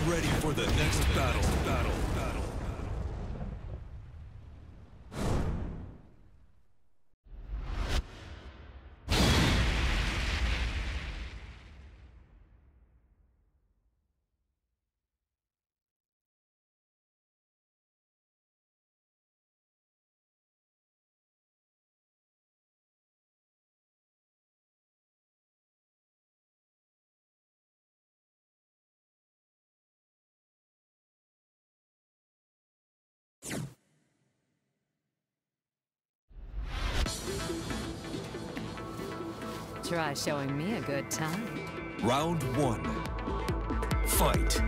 ready for the next battle. Try showing me a good time. Round 1. Fight.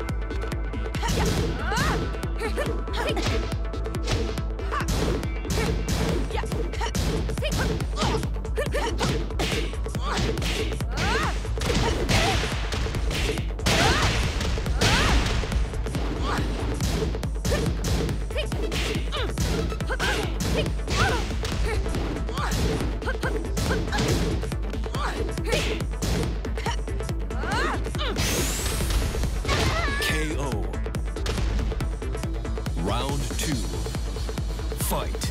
KO. Round 2. Fight.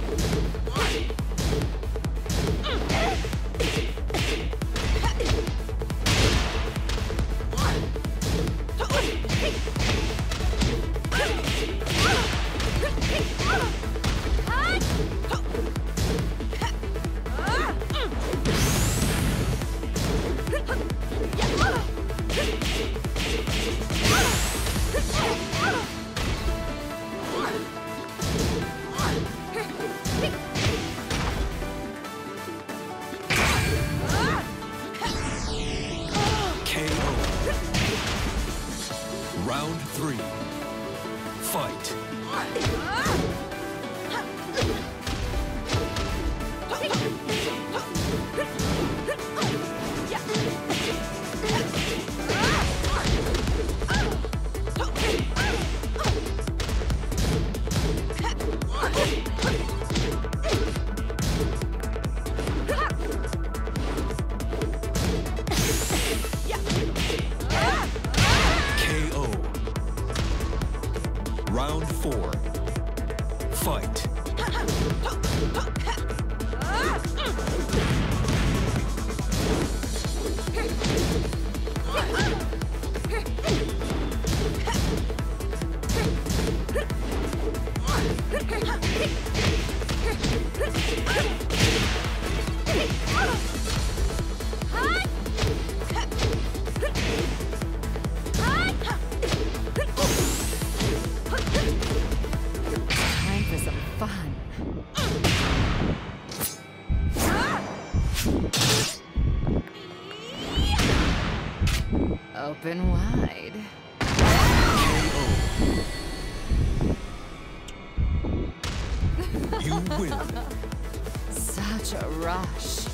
Round 3. Fight. Round 4. Fight. Time for some fun. Open wide. You win. Such a rush.